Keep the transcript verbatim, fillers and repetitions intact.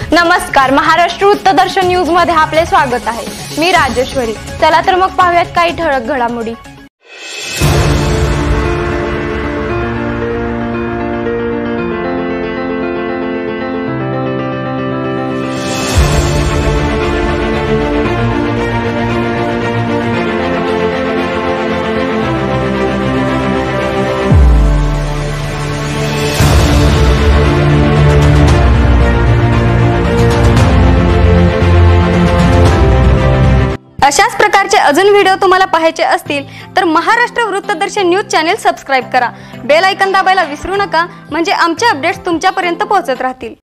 नमस्कार, महाराष्ट्र वृत्तदर्शन न्यूज मध्ये आपले स्वागत आहे। मी राजेश्वरी। चला तर मग पाहूयात काही ठळक घडामोडी। अशाच प्रकारचे अजून व्हिडिओ तुम्हाला पाहायचे असतील तर Maharashtra Vruttadarshan news channel subscribe करा। बेल आयकॉन दाबायला विसरू नका, म्हणजे आमचे अपडेट्स तुमच्यापर्यंत पोहोचत राहतील।